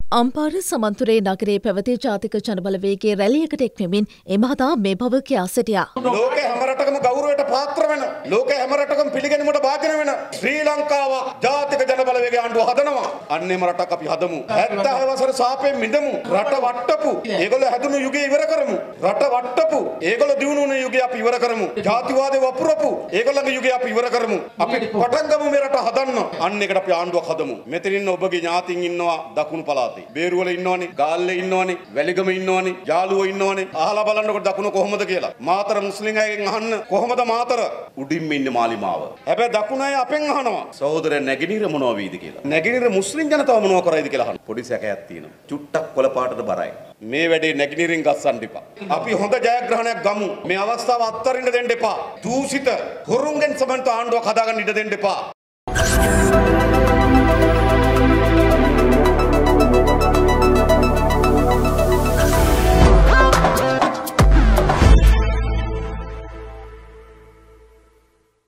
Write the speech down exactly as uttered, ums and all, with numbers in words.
අම්පාර සමන්තුරේ නගරයේ පැවති ජාතික ජනබලවේගයේ රැළියකට එක්වෙමින් ඒ මහතා මේ බව කියා සිටියා. ලෝකේ හැම රටකම ගෞරවයට පාත්‍ර වෙන, ලෝකේ හැම රටකම පිළිගැනීමට භාජන වෙන ශ්‍රී ලංකාව ජාතික ජනබලවේගය ආණ්ඩුව හදනවා. අන්නේම රටක් අපි හදමු. හැත්තෑ වසර සාපේ මිදමු. රට වට්ටපු ඒගොල්ලෝ හැදුණු යුගය ඉවර කරමු. රට වට්ටපු ඒගොල්ලෝ දිනුන වුණ යුගය අපි ඉවර කරමු. ජාතිවාදේ වපුරපු ඒගොල්ලන්ගේ යුගය අපි ඉවර කරමු. අපි පටන් ගමු මේ රට හදන්න. අන්න ඒකට අපි ආණ්ඩුවක් හදමු. මෙතන ඉන්න ඔබගේ ඥාතීන් ඉන්නවා දකුණු පළාතේ. බේරුවල ඉන්නවනේ, ගාල්ලේ ඉන්නවනේ, වැලිගම ඉන්නවනේ, යාළුවෝ ඉන්නවනේ. අහලා බලන්නකොට දකුණ කොහොමද කියලා. මාතර මුස්ලිම් අයගෙන් අහන්න කොහොමද මාතර? උඩින්ම ඉන්නේ මාලිමාව. හැබැයි දකුණ අය අපෙන් අහනවා. සහෝදර නැගිනිර මොනවා වේද කියලා. නැගිනිර මුස්ලිම් ජනතාව මොනවා කරයිද කියලා අහනවා. පොඩි සැකයක් තියෙනවා. චුට්ටක් කොළ පාටට බරයි. මේ වැඩේ නැගිනිරින් ගස්සන්න එපා. අපි හොඳ ජයග්‍රහණයක් ගමු. මේ අවස්ථාව අත්තරින්න දෙන්න එපා. දූෂිත හොරුන්ගෙන් සමන්ත ආණ්ඩුවක් හදාගන්න ඉඩ දෙන්න එපා.